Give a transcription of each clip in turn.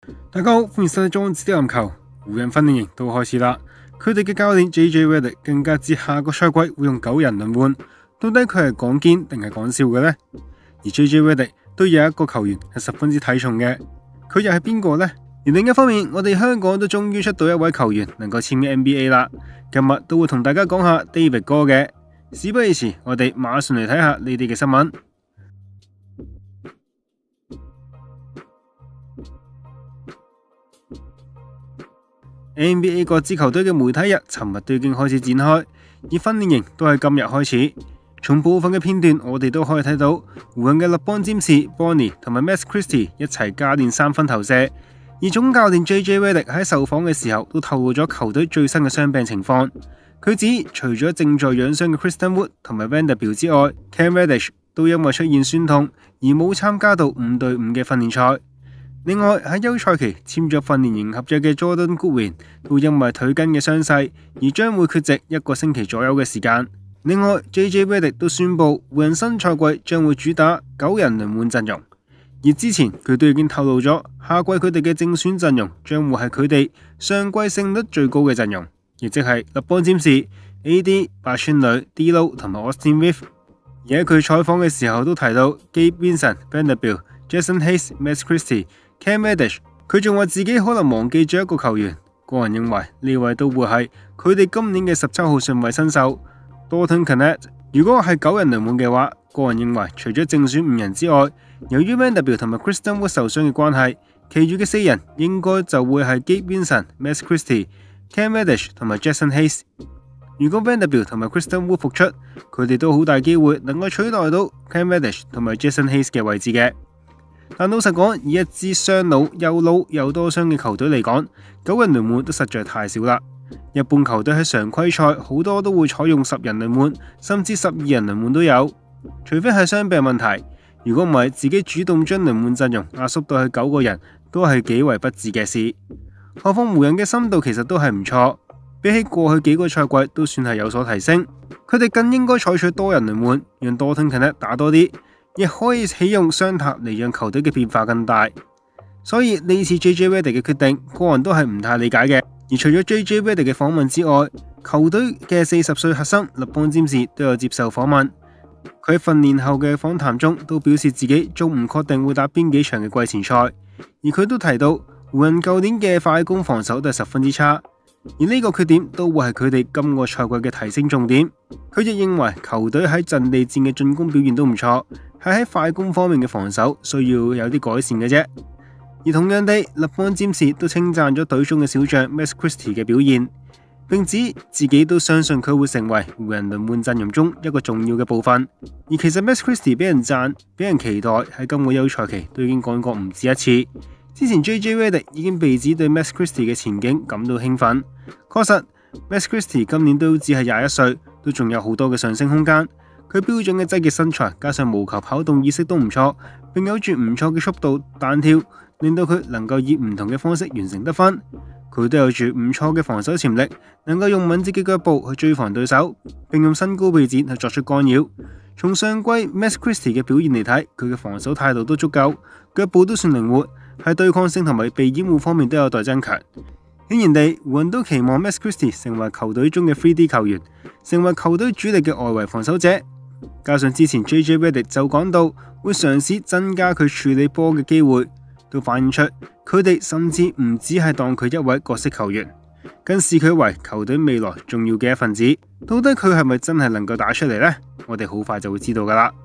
大家好，歡迎收睇莊子的籃球。湖人訓練營都開始啦，佢哋嘅教練 JJ Redick 更加指下個賽季會用9人輪換，到底佢係講堅定係講笑嘅呢？而 JJ Redick 都有一個球員係十分之睇重嘅，佢又係邊個呢？而另一方面，我哋香港都終於出到一位球員能夠簽嘅 NBA 啦。今日都會同大家講下 David 哥嘅。事不宜遲，我哋馬上嚟睇下呢啲嘅新聞。NBA 各支球隊嘅媒體日尋日都已經開始展開，而訓練營都係今日開始。從部分嘅片段，我哋都可以睇到湖人嘅勒邦詹士、Bonnie 同埋 Max Christie 一齊加練3分投射。而總教練 JJ Redick 喺受訪嘅時候都透露咗球隊最新嘅傷病情況。佢指除咗正在養傷嘅 Christian Wood 同埋 Vanderbilt 之外， Cam Reddish 都因為出現酸痛而冇參加到5對5嘅訓練賽。另外喺休賽期簽咗訓練營合約嘅 Jordan Goodwin 都因為腿筋嘅傷勢而將會缺席1個星期左右嘅時間。另外 JJ Redick 都宣布湖人新賽季將會主打9人輪換陣容，而之前佢都已經透露咗下季佢哋嘅正選陣容將會係佢哋上季勝率最高嘅陣容，亦即係勒邦詹士、AD、八村壘、D'Lo 同埋 Austin Reeves。而喺佢採訪嘅時候都提到 Gabe Vincent、Vanderbilt、Jackson Hayes、Max Christie、Cam Reddish， 佢仲話自己可能忘記咗一個球員，個人認為呢位都會係佢哋今年嘅17號順位新秀 Dalton Knecht。如果係9人輪換嘅話，個人認為除咗正選5人之外，由於 Vanderbilt 同埋 Christian Wood 受傷嘅關係，其餘嘅4人應該就會係 Gabe Vincent、Max Christie、Cam Reddish 同埋 Jackson Hayes。如果 Vanderbilt 同埋 Christian Wood 復出，佢哋都好大機會能夠取代到 Cam Reddish 同埋 Jackson Hayes 嘅位置嘅。但老實講，以一支雙老又多傷嘅球隊嚟講，9人輪換都實在太少啦。一般球隊喺常規賽好多都會採用10人輪換，甚至12人輪換都有，除非係傷病問題。如果唔係，自己主動將輪換陣容壓縮到去9個人，都係幾為不智嘅事。何況湖人嘅深度其實都係唔錯，比起過去幾個賽季都算係有所提升。佢哋更應該採取多人輪換，讓Dalton Knecht打多啲，亦可以起用雙塔嚟讓球隊嘅變化更大。所以呢次 JJ Redick 嘅決定，個人都係唔太理解嘅。而除咗 JJ Redick 嘅訪問之外，球隊嘅40歲核心勒邦詹士都有接受訪問。佢喺訓練後嘅訪談中都表示自己仲唔確定會打邊幾場嘅季前賽，而佢都提到湖人舊年嘅快攻防守都係十分之差，而呢個缺點都會係佢哋今個賽季嘅提升重點。佢亦認為球隊喺陣地戰嘅進攻表現都唔錯，係喺快攻方面嘅防守需要有啲改善嘅啫。而同樣地，勒邦詹士都稱讚咗隊中嘅小將 Max Christie 嘅表現，並指自己都相信佢會成為湖人輪換陣容中一個重要嘅部分。而其實 Max Christie 俾人讚、俾人期待喺今個休賽期都已經講過唔止一次。之前 JJ Redick 已經被指對 Max Christie 嘅前景感到興奮。確實 Max Christie 今年都只係21歲，都仲有好多嘅上升空間。佢標準嘅積極身材加上無球跑動意識都唔錯，並有住唔錯嘅速度彈跳，令到佢能夠以唔同嘅方式完成得分。佢都有住唔錯嘅防守潛力，能夠用敏捷嘅腳步去追防對手，並用身高臂展去作出干擾。從上季 Max Christie 嘅表現嚟睇，佢嘅防守態度都足夠，腳步都算靈活，喺對抗性同埋被掩護方面都有待增強。顯然地，湖人都期望 Max Christie 成為球隊中嘅 3D 球員，成為球隊主力嘅外圍防守者。加上之前 JJ Redick 就講到會嘗試增加佢處理波嘅機會，都反映出佢哋甚至唔只係當佢一位角色球員，更視佢為球隊未來重要嘅一份子。到底佢係咪真係能夠打出嚟呢？我哋好快就會知道㗎喇。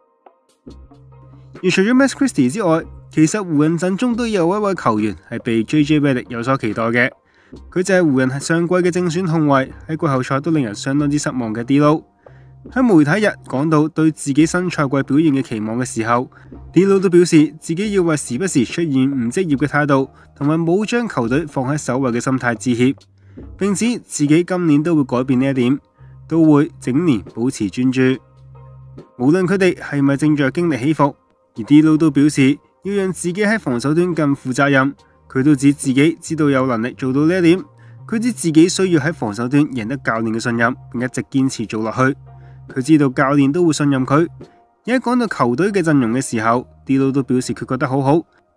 而除咗 Max Christie 之外，其實湖人陣中都有一位球員係被 JJ Redick 有所期待嘅，佢就係湖人上季嘅正選控衛，喺季後賽都令人相當之失望嘅 D'Lo。喺媒體日講到對自己新賽季表現嘅期望嘅時候， D'Lo 都表示自己要為時不時出現唔職業嘅態度，同埋冇將球隊放喺首位嘅心態致歉，並指自己今年都會改變呢一點，都會整年保持專注。無論佢哋係咪正在經歷起伏，而 D'Lo 都表示要讓自己喺防守端更負責任。佢都指自己知道有能力做到呢一點，佢知自己需要喺防守端贏得教練嘅信任，並一直堅持做落去。佢知道教練都會信任佢。而喺講到球隊嘅陣容嘅時候，D'Lo都表示佢覺得好好，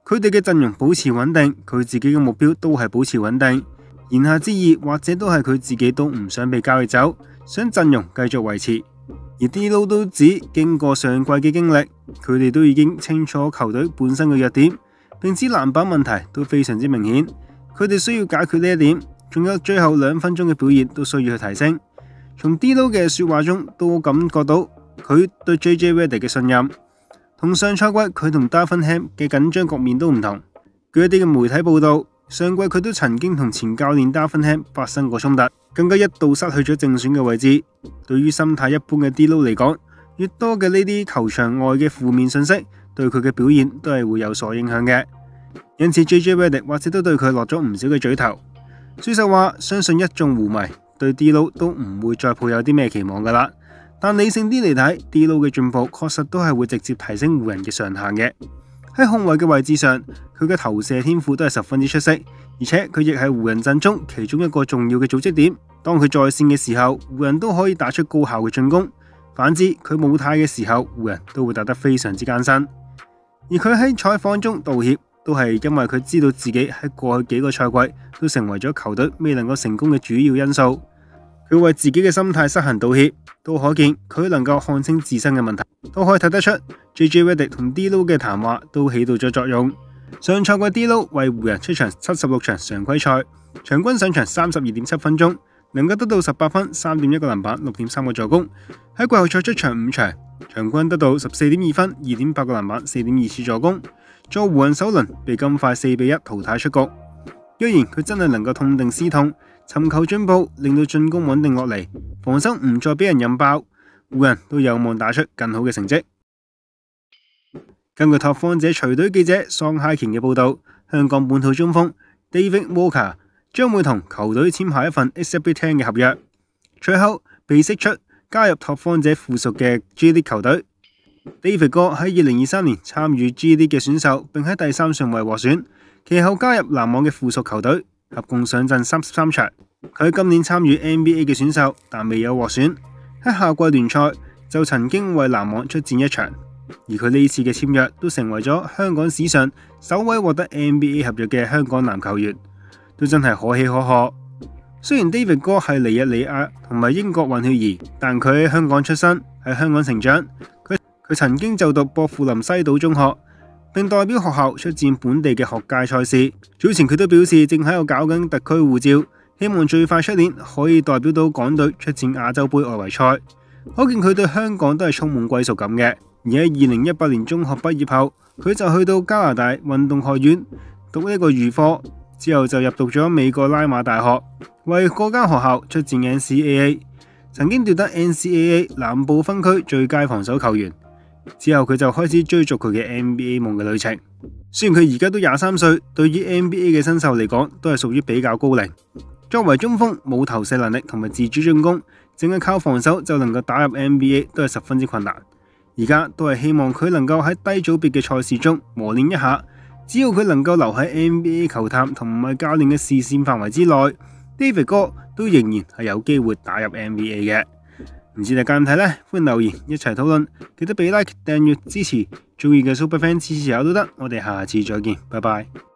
佢哋嘅陣容保持穩定，佢自己嘅目標都係保持穩定。言下之意，或者都係佢自己都唔想被交易走，想陣容繼續維持。而 D-Lo 都指經過上季嘅經歷，佢哋都已經清楚球隊本身嘅弱點，並指籃板問題都非常之明顯，佢哋需要解決呢一點。仲有最後2分鐘嘅表現都需要去提升。從 D-Lo 嘅說話中都感覺到佢對 JJ Redick 嘅信任。同上賽季佢同 Darvin Ham 嘅緊張局面都唔同。據一啲嘅媒體報道，上季佢都曾經同前教練 Darvin Ham 發生過衝突，更加一度失去咗正選嘅位置。對於心態一般嘅 D-Lo 嚟講，越多嘅呢啲球場外嘅負面信息，對佢嘅表現都係會有所影響嘅。因此 JJ Redick 或者都對佢落咗唔少嘅嘴頭。說實話，相信一眾湖迷對 D-Lo 都唔會再抱有啲咩期望噶啦。但理性啲嚟睇， D-Lo 嘅進步確實都係會直接提升湖人嘅上限嘅。喺控衛嘅位置上，佢嘅投射天賦都係十分之出色，而且佢亦係湖人陣中其中一個重要嘅組織點。當佢在線嘅時候，湖人都可以打出高效嘅進攻；反之，佢冇態嘅時候，湖人都會打得非常之艱辛。而佢喺採訪中道歉，都係因為佢知道自己喺過去幾個賽季都成為咗球隊未能夠成功嘅主要因素。佢為自己嘅心態失衡道歉，都可見佢能夠看清自身嘅問題，都可以睇得出 JJ Redick 同 D-Lo 嘅談話都起到咗作用。上賽季 D-Lo 為湖人出場76場常規賽，場均上場32.7分鐘，能夠得到18分、3.1個籃板、6.3個助攻。喺季後賽出場5場，場均得到14.2分、2.8個籃板、4.2次助攻。在湖人首輪被金塊4-1淘汰出局。若然佢真係能夠痛定思痛，尋求進步，令到進攻穩定落嚟，防守唔再俾人引爆，湖人都有望打出更好嘅成績。根據拓荒者隨隊記者桑哈乾嘅報道，香港本土中鋒 David Walker 將會同球隊簽下一份 XWT10 嘅合約，隨後被釋出加入拓荒者附屬嘅 G League 球隊。David 哥喺2023年參與 G League 嘅選秀，並喺第3順位獲選，其後加入籃網嘅附屬球隊，合共上陣33場。佢今年參與 NBA 嘅選秀，但未有獲選。喺夏季聯賽就曾經為籃網出戰1場，而佢呢次嘅簽約都成為咗香港史上首位獲得 NBA 合約嘅香港男球員，都真係可喜可賀。雖然 David 哥係尼日利亞同埋英國混血兒，但佢喺香港出生，喺香港成長。佢曾經就讀薄扶林西島中學，並代表學校出戰本地嘅學界賽事。早前佢都表示正喺度搞緊特區護照，希望最快出年可以代表到港隊出戰亞洲盃外圍賽。可見佢對香港都係充滿歸屬感嘅。而喺2018年中學畢業後，佢就去到加拿大運動學院讀一個預科，之後就入讀咗美國拉馬大學，為嗰間學校出戰 NCAA， 曾經奪得 NCAA 南部分區最佳防守球員。之後佢就開始追逐佢嘅 NBA 夢嘅旅程。雖然佢而家都23歲，對於 NBA 嘅新秀嚟講都係屬於比較高齡。作為中鋒，冇投射能力同埋自主進攻，淨係靠防守就能夠打入 NBA 都係十分之困難。而家都係希望佢能夠喺低組別嘅賽事中磨練一下。只要佢能夠留喺 NBA 球探同埋教練嘅視線範圍之內， David 哥都仍然係有機會打入 NBA 嘅。唔知大家點睇呢？歡迎留言一齊討論，記得俾 like、訂閱支持，中意嘅 Super Fan 支持下都得。我哋下次再見，拜拜。